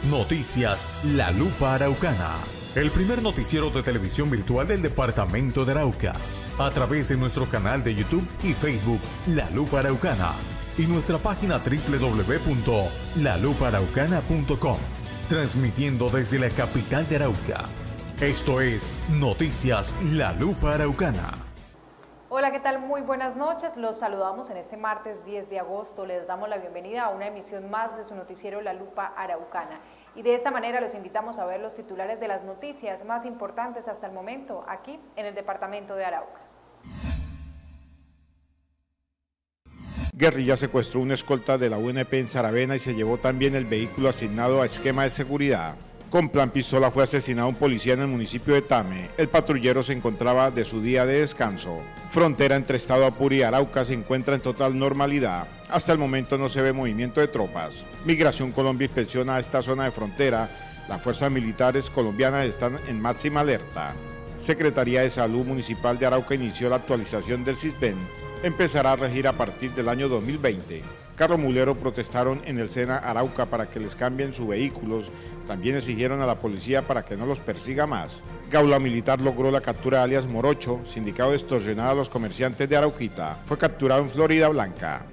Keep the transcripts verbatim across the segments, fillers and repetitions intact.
Noticias La Lupa Araucana, el primer noticiero de televisión virtual del departamento de Arauca, a través de nuestro canal de YouTube y Facebook La Lupa Araucana y nuestra página doble u doble u doble u punto la lupa araucana punto com, transmitiendo desde la capital de Arauca. Esto es Noticias La Lupa Araucana. Hola, ¿qué tal? Muy buenas noches. Los saludamos en este martes diez de agosto. Les damos la bienvenida a una emisión más de su noticiero La Lupa Araucana. Y de esta manera los invitamos a ver los titulares de las noticias más importantes hasta el momento aquí en el departamento de Arauca. Guerrilla secuestró una escolta de la U N P en Saravena y se llevó también el vehículo asignado a esquema de seguridad. Con plan pistola fue asesinado un policía en el municipio de Tame. El patrullero se encontraba de su día de descanso. Frontera entre Estado Apure y Arauca se encuentra en total normalidad. Hasta el momento no se ve movimiento de tropas. Migración Colombia inspecciona esta zona de frontera. Las fuerzas militares colombianas están en máxima alerta. Secretaría de Salud Municipal de Arauca inició la actualización del SISBEN. Empezará a regir a partir del año dos mil veinte. Carromuleros protestaron en el SENA Arauca para que les cambien sus vehículos. También exigieron a la policía para que no los persiga más. Gaula Militar logró la captura de alias Morocho, sindicado de extorsionar a los comerciantes de Arauquita. Fue capturado en Florida Blanca.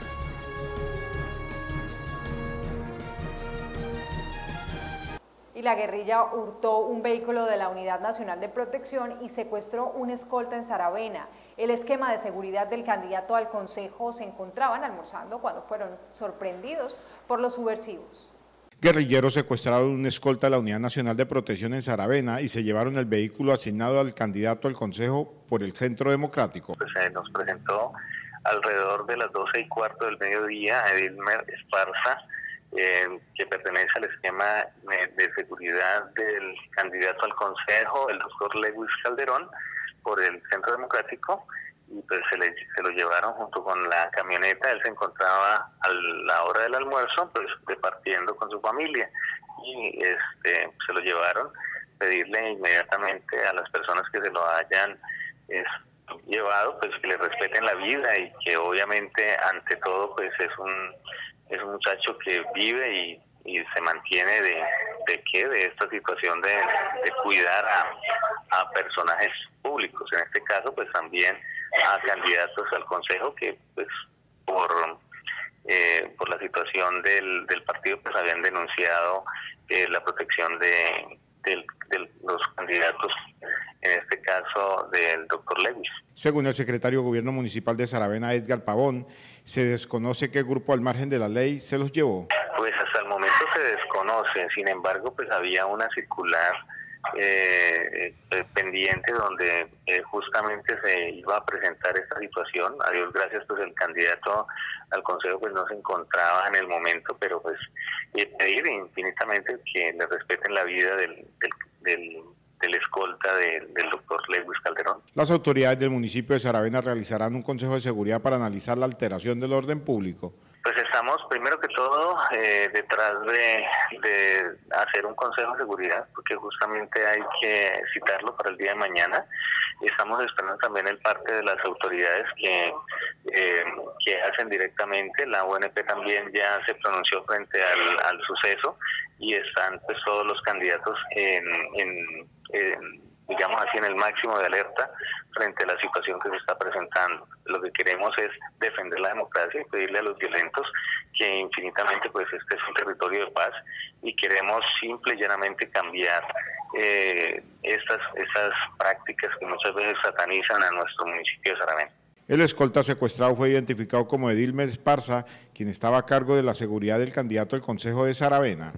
Y la guerrilla hurtó un vehículo de la Unidad Nacional de Protección y secuestró una escolta en Saravena. El esquema de seguridad del candidato al Consejo se encontraban almorzando cuando fueron sorprendidos por los subversivos. Guerrilleros secuestraron una escolta de la Unidad Nacional de Protección en Saravena y se llevaron el vehículo asignado al candidato al Consejo por el Centro Democrático. Pues se nos presentó alrededor de las doce y cuarto del mediodía Edilmer Esparza, Eh, que pertenece al esquema de, de seguridad del candidato al Consejo, el doctor Lewis Calderón, por el Centro Democrático, y pues se, le, se lo llevaron junto con la camioneta. Él se encontraba a la hora del almuerzo, pues departiendo con su familia, y este, se lo llevaron. Pedirle inmediatamente a las personas que se lo hayan es, llevado, pues que le respeten la vida y que obviamente ante todo pues es un es un muchacho que vive y, y se mantiene de, de qué, de esta situación de, de cuidar a, a personajes públicos, en este caso pues también a candidatos al Consejo que pues por eh, por la situación del, del partido pues habían denunciado eh, la protección de, de, de los candidatos, en este caso del doctor Lewis. Según el secretario de Gobierno Municipal de Saravena, Edgar Pavón, se desconoce qué grupo al margen de la ley se los llevó. Pues hasta el momento se desconoce, sin embargo, pues había una circular eh, eh, pendiente donde eh, justamente se iba a presentar esta situación. A Dios gracias, pues el candidato al Consejo pues no se encontraba en el momento, pero pues eh, pedir infinitamente que le respeten la vida del, del, del del escolta de, del doctor Lewis Calderón. Las autoridades del municipio de Saravena realizarán un consejo de seguridad para analizar la alteración del orden público. Pues estamos primero que todo eh, detrás de, de hacer un consejo de seguridad, porque justamente hay que citarlo para el día de mañana. Estamos esperando también el parte de las autoridades que, eh, que hacen directamente. La U N P también ya se pronunció frente al, al suceso y están pues todos los candidatos en, en, en digamos así, en el máximo de alerta frente a la situación que se está presentando. Lo que queremos es defender la democracia y pedirle a los violentos que infinitamente pues este es un territorio de paz y queremos simple y llanamente cambiar eh, estas, estas prácticas que muchas veces satanizan a nuestro municipio de Saravena. El escolta secuestrado fue identificado como Edilmer Esparza, quien estaba a cargo de la seguridad del candidato al Consejo de Saravena.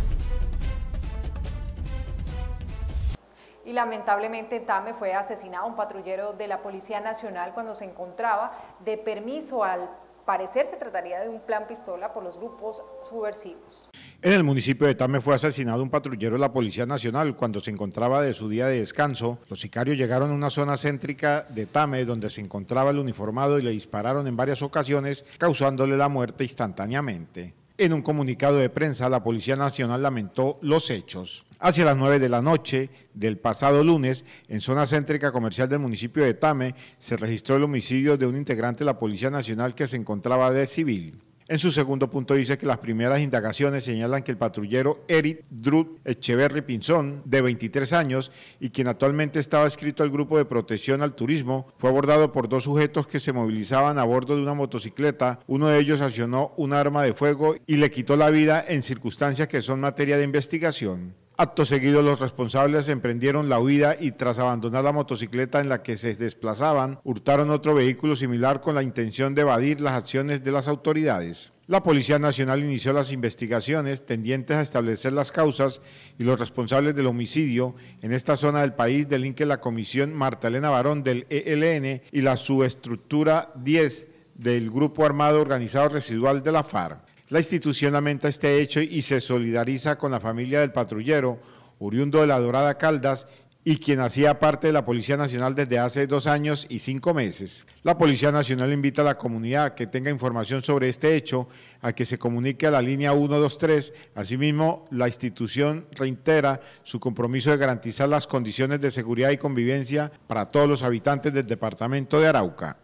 Y lamentablemente en Tame fue asesinado un patrullero de la Policía Nacional cuando se encontraba de permiso. Al parecer se trataría de un plan pistola por los grupos subversivos. En el municipio de Tame fue asesinado un patrullero de la Policía Nacional cuando se encontraba de su día de descanso. Los sicarios llegaron a una zona céntrica de Tame donde se encontraba el uniformado y le dispararon en varias ocasiones, causándole la muerte instantáneamente. En un comunicado de prensa, la Policía Nacional lamentó los hechos. Hacia las nueve de la noche del pasado lunes, en zona céntrica comercial del municipio de Tame, se registró el homicidio de un integrante de la Policía Nacional que se encontraba de civil. En su segundo punto dice que las primeras indagaciones señalan que el patrullero Eric Drut Echeverry Pinzón, de veintitrés años, y quien actualmente estaba adscrito al Grupo de Protección al Turismo, fue abordado por dos sujetos que se movilizaban a bordo de una motocicleta. Uno de ellos accionó un arma de fuego y le quitó la vida en circunstancias que son materia de investigación. Acto seguido, los responsables emprendieron la huida y tras abandonar la motocicleta en la que se desplazaban, hurtaron otro vehículo similar con la intención de evadir las acciones de las autoridades. La Policía Nacional inició las investigaciones tendientes a establecer las causas y los responsables del homicidio. En esta zona del país delinque la Comisión Marta Elena Barón del E L N y la Subestructura diez del Grupo Armado Organizado Residual de la FARC. La institución lamenta este hecho y se solidariza con la familia del patrullero, oriundo de La Dorada, Caldas, y quien hacía parte de la Policía Nacional desde hace dos años y cinco meses. La Policía Nacional invita a la comunidad que tenga información sobre este hecho a que se comunique a la línea uno dos tres. Asimismo, la institución reitera su compromiso de garantizar las condiciones de seguridad y convivencia para todos los habitantes del departamento de Arauca.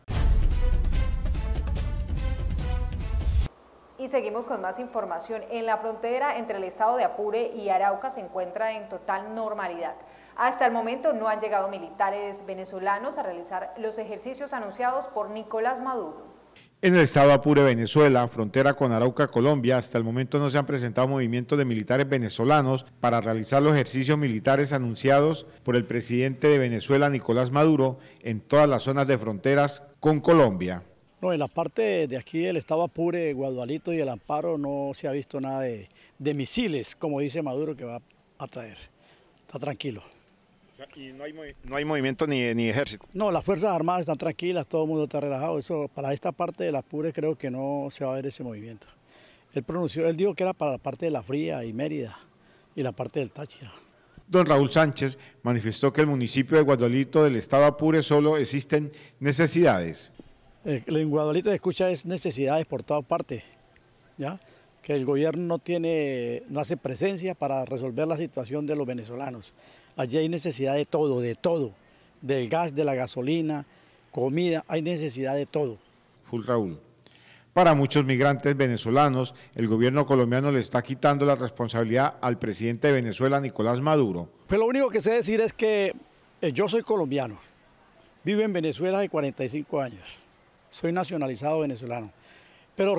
Y seguimos con más información. En la frontera entre el estado de Apure y Arauca se encuentra en total normalidad. Hasta el momento no han llegado militares venezolanos a realizar los ejercicios anunciados por Nicolás Maduro. En el estado de Apure, Venezuela, frontera con Arauca, Colombia, hasta el momento no se han presentado movimientos de militares venezolanos para realizar los ejercicios militares anunciados por el presidente de Venezuela, Nicolás Maduro, en todas las zonas de fronteras con Colombia. No, en la parte de aquí del estado Apure, Guadualito y el Amparo no se ha visto nada de, de misiles, como dice Maduro que va a traer. Está tranquilo. O sea, ¿y no hay, no hay movimiento ni, ni ejército? No, las Fuerzas Armadas están tranquilas, todo el mundo está relajado. Eso, para esta parte del Apure creo que no se va a ver ese movimiento. Él pronunció, él dijo que era para la parte de La Fría y Mérida y la parte del Táchira. Don Raúl Sánchez manifestó que el municipio de Guadualito del estado Apure solo existen necesidades. En Guadualito se escucha es necesidades por todas partes, ¿ya? Que el gobierno no tiene, no hace presencia para resolver la situación de los venezolanos. Allí hay necesidad de todo, de todo, del gas, de la gasolina, comida, hay necesidad de todo. Full Raúl. Para muchos migrantes venezolanos, el gobierno colombiano le está quitando la responsabilidad al presidente de Venezuela, Nicolás Maduro. Pero lo único que sé decir es que eh, yo soy colombiano, vivo en Venezuela hace cuarenta y cinco años. Soy nacionalizado venezolano, pero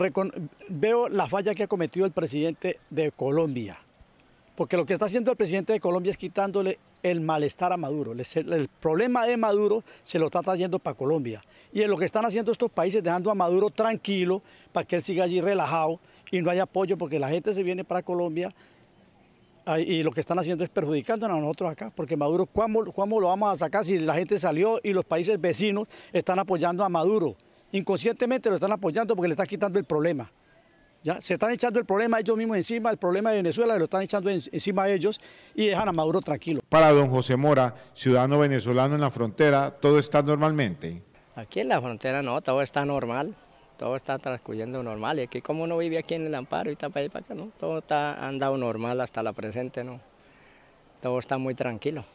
veo la falla que ha cometido el presidente de Colombia, porque lo que está haciendo el presidente de Colombia es quitándole el malestar a Maduro. El, el problema de Maduro se lo está trayendo para Colombia, y es lo que están haciendo estos países, dejando a Maduro tranquilo para que él siga allí relajado y no haya apoyo, porque la gente se viene para Colombia y lo que están haciendo es perjudicándonos a nosotros acá, porque Maduro, ¿cómo, cómo lo vamos a sacar si la gente salió y los países vecinos están apoyando a Maduro? Inconscientemente lo están apoyando porque le están quitando el problema. ¿Ya? Se están echando el problema ellos mismos encima, el problema de Venezuela lo están echando en, encima de ellos y dejan a Maduro tranquilo. Para don José Mora, ciudadano venezolano en la frontera, ¿todo está normalmente? Aquí en la frontera no, todo está normal, todo está transcurriendo normal. Y aquí como uno vive aquí en el Amparo y está para allá y para acá, ¿no? Todo está andado normal hasta la presente, ¿no? Todo está muy tranquilo.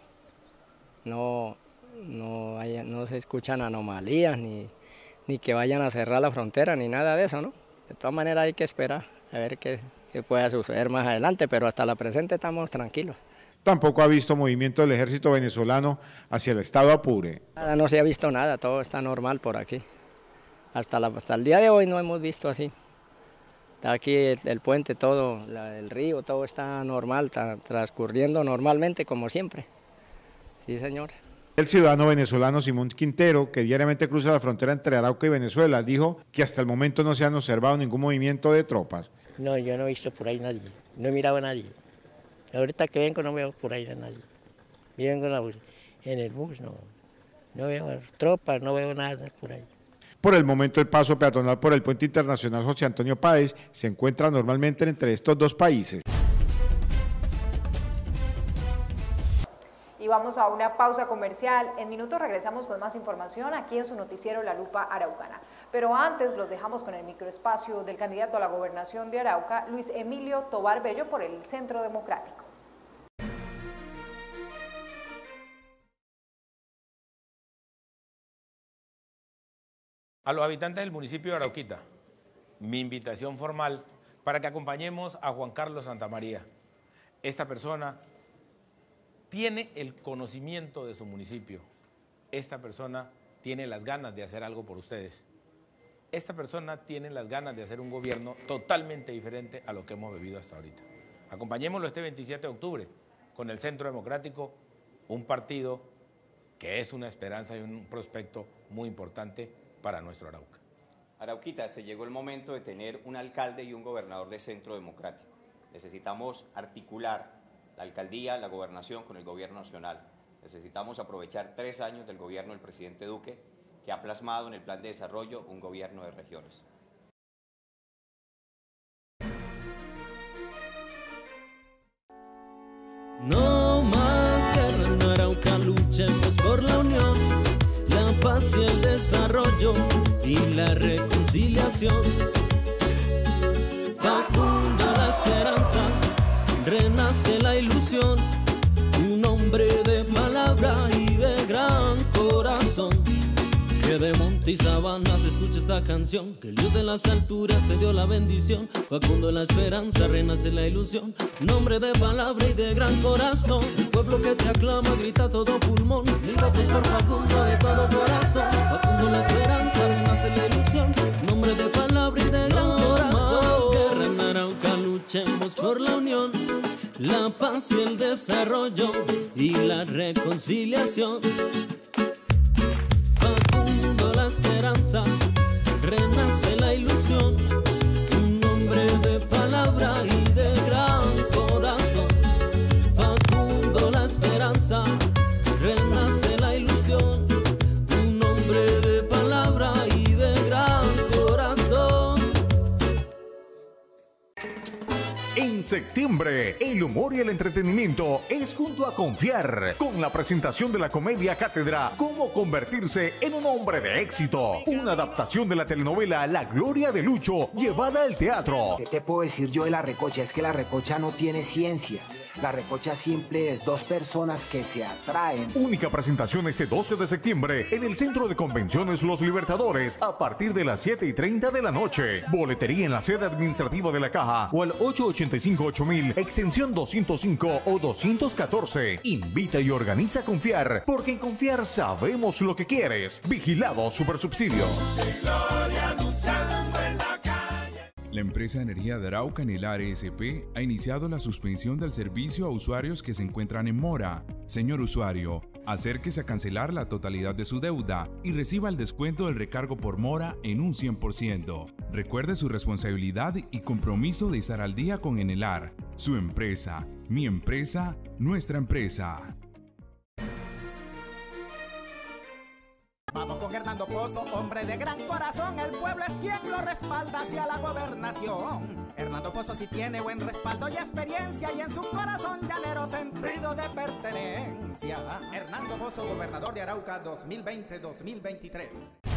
No, no, hay, no se escuchan anomalías ni... ni que vayan a cerrar la frontera, ni nada de eso, ¿no? De todas maneras hay que esperar a ver qué, qué pueda suceder más adelante, pero hasta la presente estamos tranquilos. Tampoco ha visto movimiento del ejército venezolano hacia el estado Apure. Nada, no se ha visto nada, todo está normal por aquí. Hasta, la, hasta el día de hoy no hemos visto así. Está aquí el, el puente, todo, la, el río, todo está normal, está transcurriendo normalmente como siempre. Sí, señor. El ciudadano venezolano Simón Quintero, que diariamente cruza la frontera entre Arauca y Venezuela, dijo que hasta el momento no se han observado ningún movimiento de tropas. No, yo no he visto por ahí nadie, no he mirado a nadie. Ahorita que vengo no veo por ahí a nadie. Yo vengo en, la, en el bus, no, no veo tropas, no veo nada por ahí. Por el momento el paso peatonal por el puente internacional José Antonio Páez se encuentra normalmente entre estos dos países. Y vamos a una pausa comercial. En minutos regresamos con más información aquí en su noticiero La Lupa Araucana. Pero antes los dejamos con el microespacio del candidato a la gobernación de Arauca, Luis Emilio Tobar Bello, por el Centro Democrático. A los habitantes del municipio de Arauquita, mi invitación formal para que acompañemos a Juan Carlos Santamaría. Esta persona tiene el conocimiento de su municipio. Esta persona tiene las ganas de hacer algo por ustedes. Esta persona tiene las ganas de hacer un gobierno totalmente diferente a lo que hemos vivido hasta ahorita. Acompañémoslo este veintisiete de octubre con el Centro Democrático, un partido que es una esperanza y un prospecto muy importante para nuestro Arauca. Arauquita, se llegó el momento de tener un alcalde y un gobernador de Centro Democrático. Necesitamos articular la alcaldía, la gobernación con el gobierno nacional. Necesitamos aprovechar tres años del gobierno del presidente Duque, que ha plasmado en el plan de desarrollo un gobierno de regiones. No más guerra en Arauca, luchemos por la unión, la paz y el desarrollo y la reconciliación. Facundo la esperanza, renace la ilusión, un hombre de palabra y de gran corazón. Que de monte y sabana se escucha esta canción, que el Dios de las alturas te dio la bendición. Facundo la esperanza, renace la ilusión, nombre de palabra y de gran corazón. El pueblo que te aclama grita a todo pulmón, mil votos por Facundo de todo corazón. Facundo la esperanza, renace la ilusión, nombre de palabra y de gran corazón. No más guerra en Arauca, luchemos por la unión, la paz y el desarrollo y la reconciliación. Esperanza, renace la ilusión, un hombre de palabra y de gran corazón. Facundo la esperanza, renace la ilusión, un hombre de palabra y de gran corazón. En septiembre, el humor y el entretenimiento es junto a Confiar, con la presentación de la comedia Cátedra, Cómo convertirse en un hombre de éxito. Una adaptación de la telenovela La Gloria de Lucho, llevada al teatro. ¿Qué te puedo decir yo de la recocha? Es que la recocha no tiene ciencia. La recocha simple es dos personas que se atraen. Única presentación este doce de septiembre en el Centro de Convenciones Los Libertadores a partir de las siete y treinta de la noche. Boletería en la sede administrativa de la Caja o al ocho ocho cinco ocho mil, extensión doscientos cinco o doscientos catorce. Invita y organiza Confiar, porque en Confiar sabemos lo que quieres. Vigilado Supersubsidio. La empresa de energía de Arauca, Nelar S P, ha iniciado la suspensión del servicio a usuarios que se encuentran en mora. Señor usuario, acérquese a cancelar la totalidad de su deuda y reciba el descuento del recargo por mora en un cien por ciento. Recuerde su responsabilidad y compromiso de estar al día con Enelar, su empresa, mi empresa, nuestra empresa. Vamos con Hernando Pozo, hombre de gran corazón, el pueblo es quien lo respalda hacia la gobernación. Hernando Pozo sí tiene buen respaldo y experiencia y en su corazón llanero sentido de pertenencia. Hernando Pozo, gobernador de Arauca dos mil veinte a dos mil veintitrés.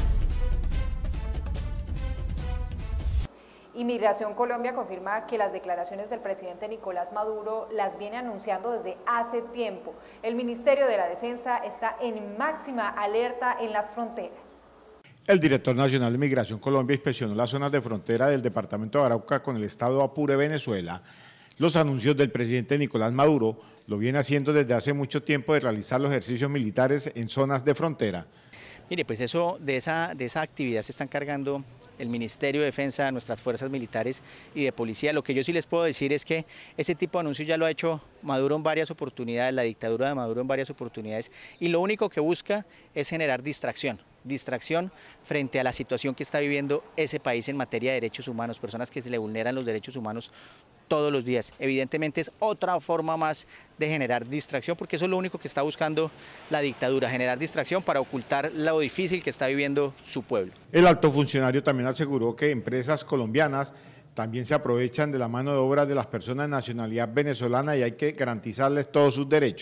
Inmigración Colombia confirma que las declaraciones del presidente Nicolás Maduro las viene anunciando desde hace tiempo. El Ministerio de la Defensa está en máxima alerta en las fronteras. El director nacional de Migración Colombia inspeccionó las zonas de frontera del departamento de Arauca con el estado Apure, Venezuela. Los anuncios del presidente Nicolás Maduro lo viene haciendo desde hace mucho tiempo de realizar los ejercicios militares en zonas de frontera. Mire, pues eso, de esa, de esa actividad se están cargando el Ministerio de Defensa, nuestras fuerzas militares y de policía. Lo que yo sí les puedo decir es que ese tipo de anuncios ya lo ha hecho Maduro en varias oportunidades, la dictadura de Maduro en varias oportunidades, y lo único que busca es generar distracción. distracción frente a la situación que está viviendo ese país en materia de derechos humanos, personas que se le vulneran los derechos humanos todos los días. Evidentemente es otra forma más de generar distracción, porque eso es lo único que está buscando la dictadura, generar distracción para ocultar lo difícil que está viviendo su pueblo. El alto funcionario también aseguró que empresas colombianas también se aprovechan de la mano de obra de las personas de nacionalidad venezolana y hay que garantizarles todos sus derechos.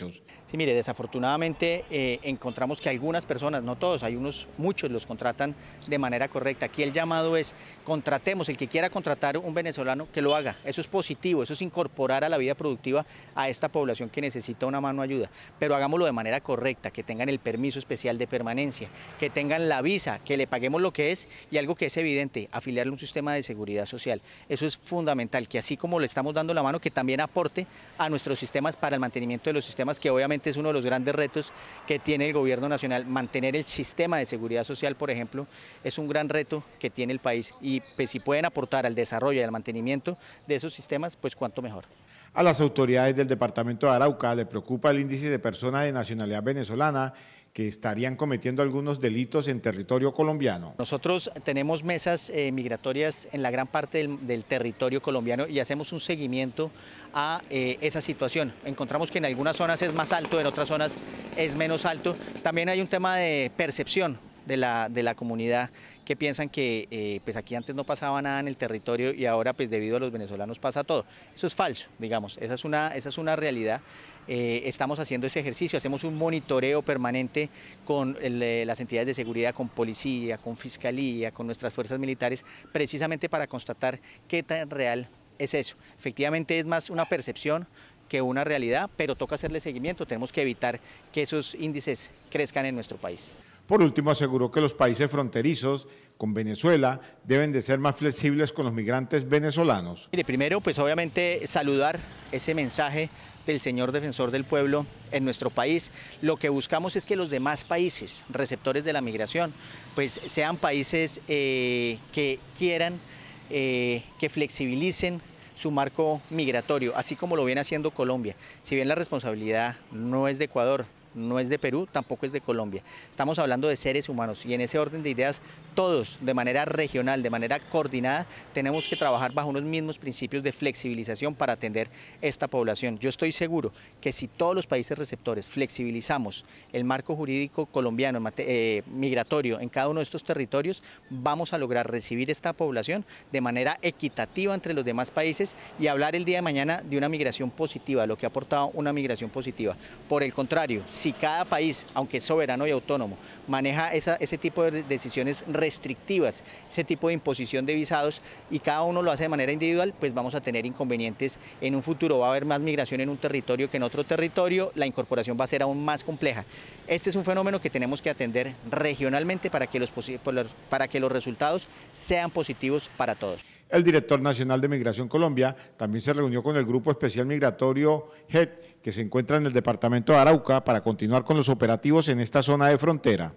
Sí, mire, desafortunadamente eh, encontramos que algunas personas, no todos, hay unos, muchos los contratan de manera correcta. Aquí el llamado es, contratemos, el que quiera contratar un venezolano, que lo haga. Eso es positivo, eso es incorporar a la vida productiva a esta población que necesita una mano ayuda. Pero hagámoslo de manera correcta, que tengan el permiso especial de permanencia, que tengan la visa, que le paguemos lo que es y algo que es evidente, afiliarle un sistema de seguridad social. Eso es fundamental, que así como le estamos dando la mano, que también aporte a nuestros sistemas para el mantenimiento de los sistemas, que obviamente es uno de los grandes retos que tiene el gobierno nacional. Mantener el sistema de seguridad social, por ejemplo, es un gran reto que tiene el país y pues, si pueden aportar al desarrollo y al mantenimiento de esos sistemas, pues cuanto mejor. A las autoridades del departamento de Arauca le preocupa el índice de personas de nacionalidad venezolana que estarían cometiendo algunos delitos en territorio colombiano. Nosotros tenemos mesas eh, migratorias en la gran parte del, del territorio colombiano y hacemos un seguimiento a eh, esa situación. Encontramos que en algunas zonas es más alto, en otras zonas es menos alto. También hay un tema de percepción de la, de la comunidad, que piensan que eh, pues aquí antes no pasaba nada en el territorio y ahora pues debido a los venezolanos pasa todo. Eso es falso, digamos, esa es una, esa es una realidad. Eh, estamos haciendo ese ejercicio, hacemos un monitoreo permanente con el, eh, las entidades de seguridad, con policía, con fiscalía, con nuestras fuerzas militares, precisamente para constatar qué tan real es eso. Efectivamente es más una percepción que una realidad, pero toca hacerle seguimiento, tenemos que evitar que esos índices crezcan en nuestro país. Por último, aseguró que los países fronterizos con Venezuela deben de ser más flexibles con los migrantes venezolanos. Mire, primero, pues obviamente saludar ese mensaje del señor defensor del pueblo en nuestro país. Lo que buscamos es que los demás países receptores de la migración pues sean países eh, que quieran, eh, que flexibilicen su marco migratorio, así como lo viene haciendo Colombia. Si bien la responsabilidad no es de Ecuador, no es de Perú, tampoco es de Colombia. Estamos hablando de seres humanos y en ese orden de ideas todos, de manera regional, de manera coordinada, tenemos que trabajar bajo unos mismos principios de flexibilización para atender esta población. Yo estoy seguro que si todos los países receptores flexibilizamos el marco jurídico colombiano eh, migratorio en cada uno de estos territorios, vamos a lograr recibir esta población de manera equitativa entre los demás países y hablar el día de mañana de una migración positiva, lo que ha aportado una migración positiva. Por el contrario, si cada país, aunque es soberano y autónomo, maneja esa, ese tipo de decisiones restrictivas, ese tipo de imposición de visados y cada uno lo hace de manera individual, pues vamos a tener inconvenientes en un futuro. Va a haber más migración en un territorio que en otro territorio, la incorporación va a ser aún más compleja. Este es un fenómeno que tenemos que atender regionalmente para que los, para que los resultados sean positivos para todos. El director nacional de Migración Colombia también se reunió con el Grupo Especial Migratorio G E T, que se encuentra en el departamento de Arauca, para continuar con los operativos en esta zona de frontera.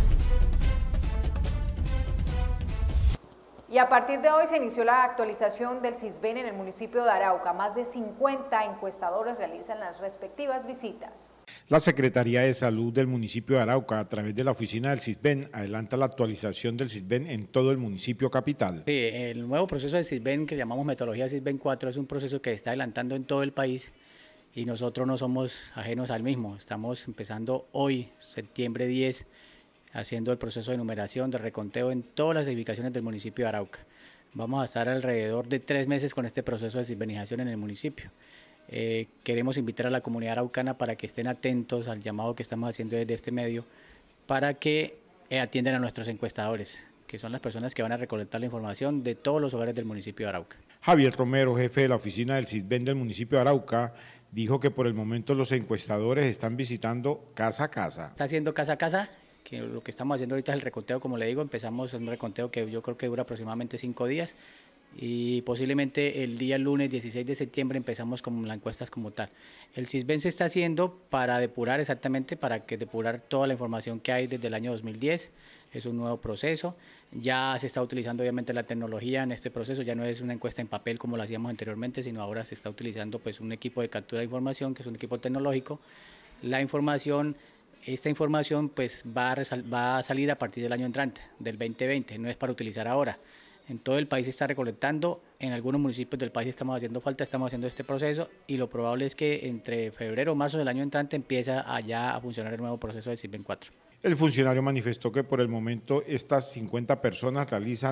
Y a partir de hoy se inició la actualización del CISBEN en el municipio de Arauca. Más de cincuenta encuestadores realizan las respectivas visitas. La Secretaría de Salud del municipio de Arauca, a través de la oficina del CISBEN, adelanta la actualización del CISBEN en todo el municipio capital. Sí, el nuevo proceso de CISBEN, que llamamos metodología CISBEN cuatro, es un proceso que se está adelantando en todo el país y nosotros no somos ajenos al mismo. Estamos empezando hoy, septiembre diez, haciendo el proceso de numeración, de reconteo en todas las edificaciones del municipio de Arauca. Vamos a estar alrededor de tres meses con este proceso de CISBENización en el municipio. Eh, queremos invitar a la comunidad araucana para que estén atentos al llamado que estamos haciendo desde este medio para que eh, atiendan a nuestros encuestadores, que son las personas que van a recolectar la información de todos los hogares del municipio de Arauca. Javier Romero, jefe de la oficina del CISBEN del municipio de Arauca, dijo que por el momento los encuestadores están visitando casa a casa. Está haciendo casa a casa, que lo que estamos haciendo ahorita es el reconteo, como le digo, empezamos un reconteo que yo creo que dura aproximadamente cinco días y posiblemente el día lunes dieciséis de septiembre empezamos con las encuestas como tal. El CISBEN se está haciendo para depurar exactamente, para que depurar toda la información que hay desde el año dos mil diez, es un nuevo proceso, ya se está utilizando obviamente la tecnología en este proceso, ya no es una encuesta en papel como lo hacíamos anteriormente, sino ahora se está utilizando pues un equipo de captura de información, que es un equipo tecnológico. La información, esta información pues va a, va a salir a partir del año entrante, del veinte veinte, no es para utilizar ahora. En todo el país se está recolectando, en algunos municipios del país estamos haciendo falta, estamos haciendo este proceso y lo probable es que entre febrero o marzo del año entrante empieza allá a funcionar el nuevo proceso de CISBEN cuatro. El funcionario manifestó que por el momento estas cincuenta personas realizan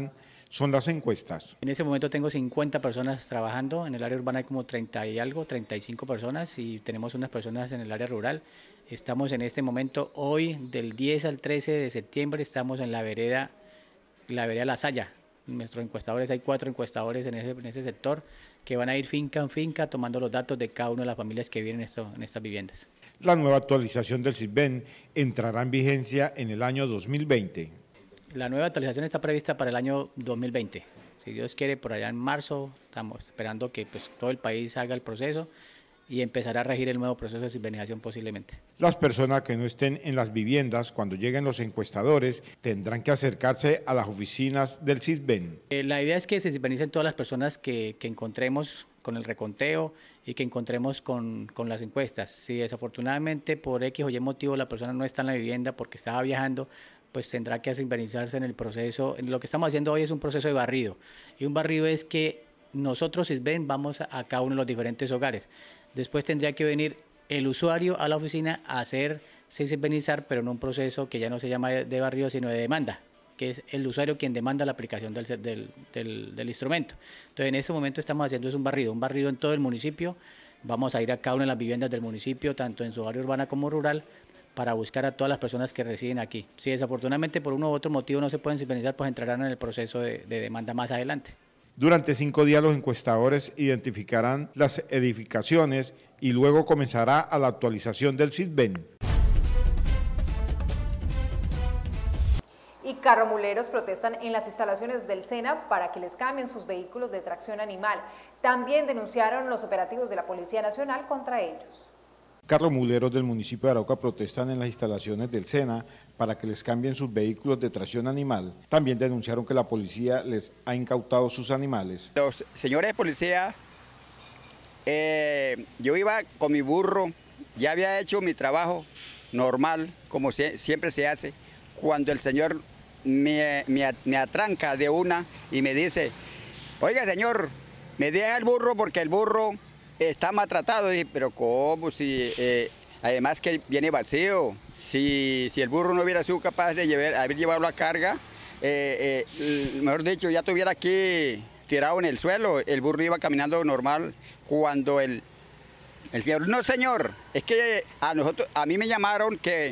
son las encuestas. En ese momento tengo cincuenta personas trabajando, en el área urbana hay como treinta y algo, treinta y cinco personas y tenemos unas personas en el área rural. Estamos en este momento, hoy del diez al trece de septiembre, estamos en la vereda, la vereda La Saya. Nuestros encuestadores, hay cuatro encuestadores en ese, en ese sector que van a ir finca en finca tomando los datos de cada una de las familias que viven en, esto, en estas viviendas. La nueva actualización del SISBEN entrará en vigencia en el año dos mil veinte. La nueva actualización está prevista para el año dos mil veinte. Si Dios quiere, por allá en marzo, estamos esperando que pues, todo el país haga el proceso y empezará a regir el nuevo proceso de sisbenización posiblemente. Las personas que no estén en las viviendas cuando lleguen los encuestadores tendrán que acercarse a las oficinas del SISBEN. Eh, la idea es que se sisbenicen todas las personas que, que encontremos con el reconteo y que encontremos con, con las encuestas. Si desafortunadamente por X o Y motivo la persona no está en la vivienda porque estaba viajando, pues tendrá que sisbenizarse en el proceso. Lo que estamos haciendo hoy es un proceso de barrido, y un barrido es que nosotros SISBEN vamos a, a cada uno de los diferentes hogares. Después tendría que venir el usuario a la oficina a hacer sisbenizar, pero en un proceso que ya no se llama de barrido, sino de demanda, que es el usuario quien demanda la aplicación del, del, del, del instrumento. Entonces, en ese momento estamos haciendo es un barrido, un barrido en todo el municipio. Vamos a ir a cada una de las viviendas del municipio, tanto en su área urbana como rural, para buscar a todas las personas que residen aquí. Si desafortunadamente por uno u otro motivo no se pueden sisbenizar, pues entrarán en el proceso de, de demanda más adelante. Durante cinco días los encuestadores identificarán las edificaciones y luego comenzará a la actualización del SISBEN. Y carromuleros protestan en las instalaciones del SENA para que les cambien sus vehículos de tracción animal. También denunciaron los operativos de la Policía Nacional contra ellos. Carromuleros del municipio de Arauca protestan en las instalaciones del SENA para que les cambien sus vehículos de tracción animal. También denunciaron que la policía les ha incautado sus animales. Los señores de policía, eh, yo iba con mi burro, ya había hecho mi trabajo normal, como se, siempre se hace, cuando el señor me, me, me atranca de una y me dice, oiga señor, me deja el burro porque el burro está maltratado. Y dije, pero ¿cómo? Si, eh, además que viene vacío. Si, si el burro no hubiera sido capaz de llevar, haber llevado la carga, eh, eh, mejor dicho, ya estuviera aquí tirado en el suelo. El burro iba caminando normal cuando el, el señor, no señor, es que a, nosotros, a mí me llamaron que,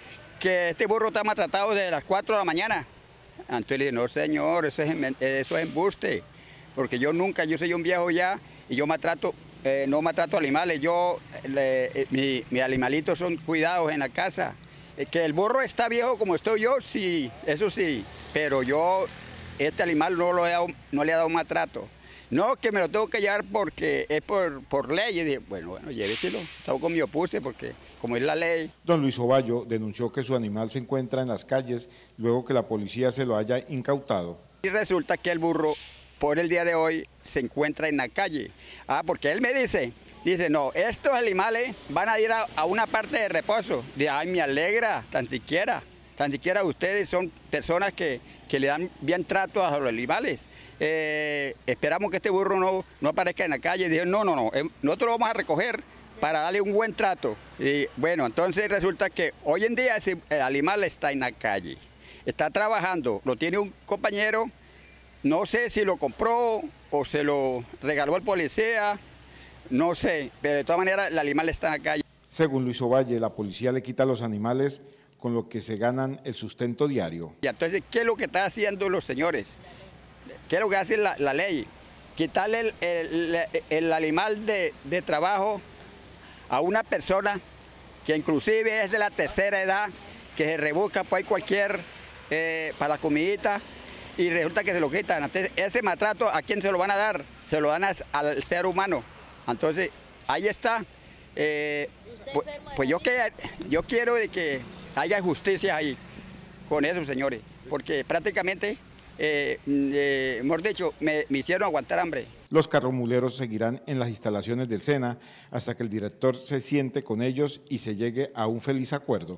que este burro está maltratado desde las cuatro de la mañana. Entonces le dije, no señor, eso es, eso es embuste, porque yo nunca, yo soy un viejo ya y yo maltrato. Eh, no maltrato animales, yo, le, eh, mi, mis animalitos son cuidados en la casa. Eh, que el burro está viejo como estoy yo, sí, eso sí, pero yo, este animal no, lo he dado, no le he dado maltrato. No, que me lo tengo que llevar porque es por, por ley. Y dije, bueno, bueno, lléveselo, tampoco me opuse porque como es la ley. Don Luis Ovallo denunció que su animal se encuentra en las calles luego que la policía se lo haya incautado. Y resulta que el burro por el día de hoy se encuentra en la calle. Ah, porque él me dice, dice, no, estos animales van a ir a, a una parte de reposo. Dice, ay, me alegra, tan siquiera, tan siquiera ustedes son personas que, que le dan bien trato a los animales. Eh, esperamos que este burro no, no aparezca en la calle. Dije, no, no, no, eh, nosotros lo vamos a recoger para darle un buen trato. Y bueno, entonces resulta que hoy en día ese, el animal está en la calle, está trabajando, lo tiene un compañero. No sé si lo compró o se lo regaló el policía, no sé, pero de todas maneras el animal está en la calle. Según Luis Ovalle, la policía le quita a los animales con lo que se ganan el sustento diario. Y entonces, ¿qué es lo que están haciendo los señores? ¿Qué es lo que hace la, la ley? Quitarle el, el, el, el animal de, de trabajo a una persona que inclusive es de la tercera edad, que se rebusca por ahí cualquier, eh, para la comidita, y resulta que se lo quitan. Entonces, ese maltrato, ¿a quién se lo van a dar? Se lo dan a, al ser humano. Entonces, ahí está. Eh, pues, pues yo, que, yo quiero de que haya justicia ahí con esos señores, porque prácticamente, eh, eh, hemos dicho, me, me hicieron aguantar hambre. Los carromuleros seguirán en las instalaciones del SENA hasta que el director se siente con ellos y se llegue a un feliz acuerdo.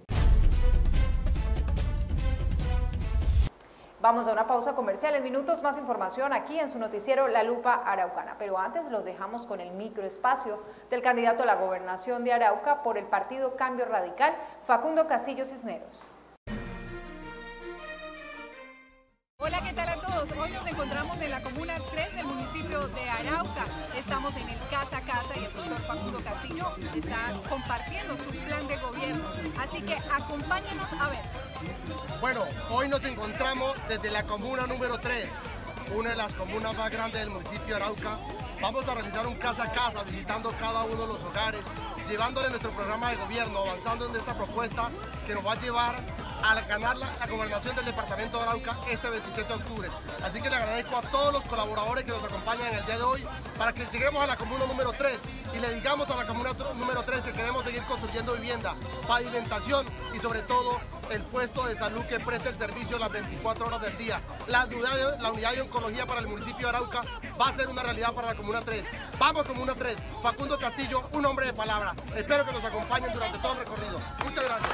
Vamos a una pausa comercial. En minutos más información aquí en su noticiero La Lupa Araucana. Pero antes los dejamos con el microespacio del candidato a la gobernación de Arauca por el partido Cambio Radical, Facundo Castillo Cisneros. Hola, ¿qué tal a todos? Hoy nos encontramos encontramos en la comuna tres del municipio de Arauca. Estamos en el Casa a Casa y el doctor Facundo Castillo está compartiendo su plan de gobierno. Así que acompáñenos a ver. Bueno, hoy nos encontramos desde la comuna número tres, una de las comunas más grandes del municipio de Arauca. Vamos a realizar un casa a casa, visitando cada uno de los hogares, llevándole nuestro programa de gobierno, avanzando en esta propuesta que nos va a llevar a ganar la, la gobernación del departamento de Arauca este veintisiete de octubre. Así que le agradezco a todos los colaboradores que nos acompañan en el día de hoy para que lleguemos a la comuna número tres y le digamos a la comuna número tres que queremos seguir construyendo vivienda, pavimentación y sobre todo el puesto de salud que preste el servicio las veinticuatro horas del día. La unidad de, la unidad de oncología para el municipio de Arauca va a ser una realidad para la comuna tres. Vamos comuna tres. Facundo Castillo, un hombre de palabra. Espero que nos acompañen durante todo el recorrido. Muchas gracias.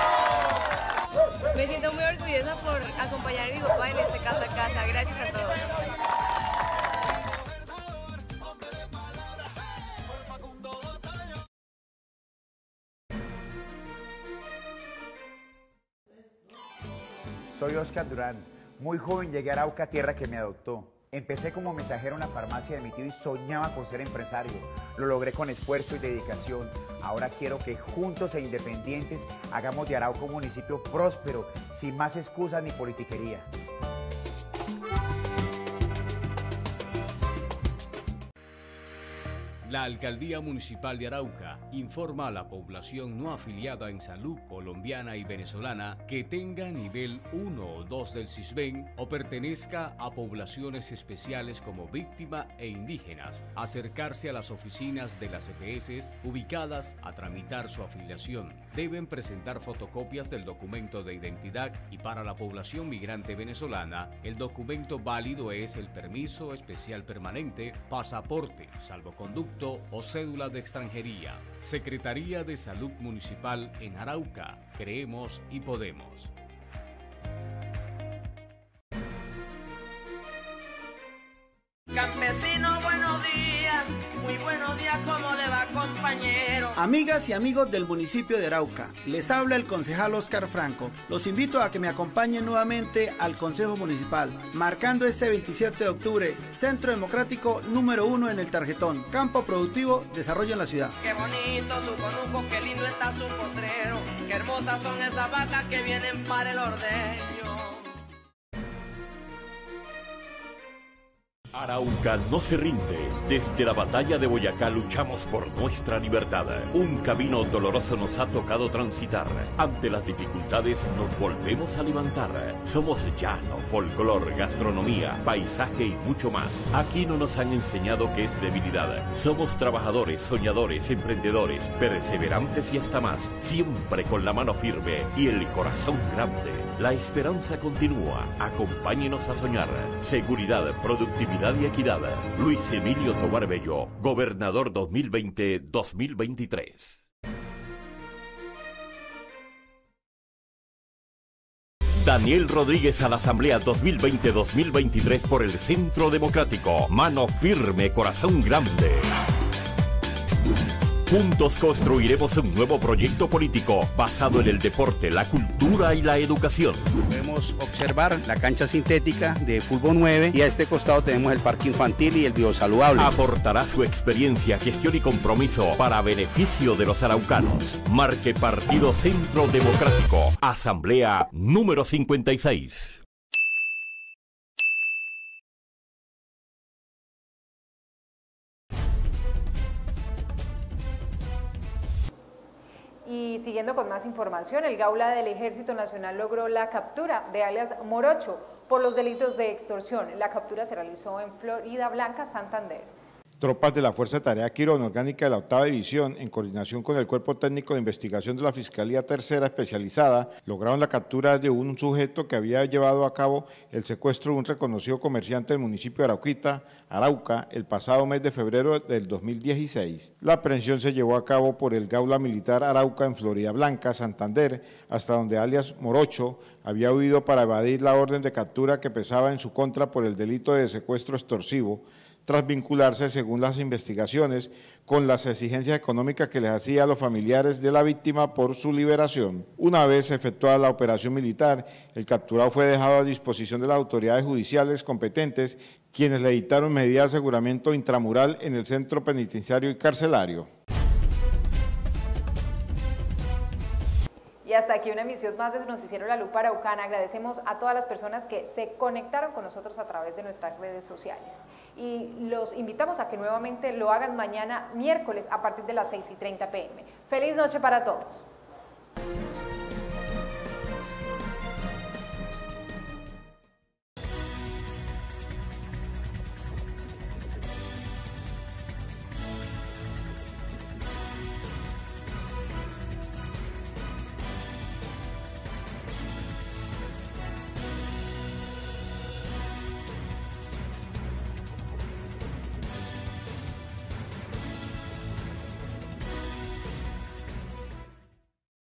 Me siento muy orgullosa por acompañar a mi papá en este casa a casa. Gracias a todos. Soy Oscar Durán. Muy joven llegué a Arauca, tierra que me adoptó. Empecé como mensajero en la farmacia de mi tío y soñaba con ser empresario. Lo logré con esfuerzo y dedicación. Ahora quiero que juntos e independientes hagamos de Arauca un municipio próspero, sin más excusas ni politiquería. La Alcaldía Municipal de Arauca informa a la población no afiliada en salud colombiana y venezolana que tenga nivel uno o dos del CISBEN o pertenezca a poblaciones especiales como víctima e indígenas, acercarse a las oficinas de las E P S ubicadas a tramitar su afiliación. Deben presentar fotocopias del documento de identidad y para la población migrante venezolana, el documento válido es el permiso especial permanente, pasaporte, salvoconducto o cédula de extranjería. Secretaría de Salud Municipal en Arauca. Creemos y podemos. Campesino, buenos días, muy buenos días, ¿cómo le va, compañero? Amigas y amigos del municipio de Arauca, les habla el concejal Oscar Franco. Los invito a que me acompañen nuevamente al Consejo Municipal, marcando este veintisiete de octubre, Centro Democrático número uno en el tarjetón, Campo Productivo, Desarrollo en la ciudad. Qué bonito su conuco, qué lindo está su potrero, qué hermosas son esas vacas que vienen para el ordeño. Arauca no se rinde. Desde la batalla de Boyacá luchamos por nuestra libertad. Un camino doloroso nos ha tocado transitar. Ante las dificultades nos volvemos a levantar. Somos llano, folclor, gastronomía, paisaje y mucho más. Aquí no nos han enseñado que es debilidad. Somos trabajadores, soñadores, emprendedores, perseverantes y hasta más. Siempre con la mano firme y el corazón grande. La esperanza continúa. Acompáñenos a soñar. Seguridad, productividad y equidad. Luis Emilio Tobar Bello, gobernador dos mil veinte a dos mil veintitrés. Daniel Rodríguez a la Asamblea dos mil veinte a dos mil veintitrés por el Centro Democrático. Mano firme, corazón grande. Juntos construiremos un nuevo proyecto político basado en el deporte, la cultura y la educación. Podemos observar la cancha sintética de fútbol nueve y a este costado tenemos el parque infantil y el biosaludable. Aportará su experiencia, gestión y compromiso para beneficio de los araucanos. Marque Partido Centro Democrático, Asamblea número cincuenta y seis. Y siguiendo con más información, el Gaula del Ejército Nacional logró la captura de alias Morocho por los delitos de extorsión. La captura se realizó en Florida Blanca, Santander. Tropas de la Fuerza de Tarea Quirón, orgánica de la octava División, en coordinación con el Cuerpo Técnico de Investigación de la Fiscalía Tercera Especializada, lograron la captura de un sujeto que había llevado a cabo el secuestro de un reconocido comerciante del municipio de Arauquita, Arauca, el pasado mes de febrero del dos mil dieciséis. La aprehensión se llevó a cabo por el Gaula Militar Arauca en Florida Blanca, Santander, hasta donde alias Morocho había huido para evadir la orden de captura que pesaba en su contra por el delito de secuestro extorsivo. tras vincularse, según las investigaciones, con las exigencias económicas que les hacía a los familiares de la víctima por su liberación. Una vez efectuada la operación militar, el capturado fue dejado a disposición de las autoridades judiciales competentes, quienes le dictaron medidas de aseguramiento intramural en el centro penitenciario y carcelario. Y hasta aquí una emisión más de su noticiero La Lupa Araucana. Agradecemos a todas las personas que se conectaron con nosotros a través de nuestras redes sociales. Y los invitamos a que nuevamente lo hagan mañana miércoles a partir de las seis y treinta p m Feliz noche para todos.